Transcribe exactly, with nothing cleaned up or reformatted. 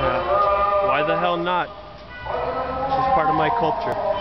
Uh, why the hell not? It's just part of my culture.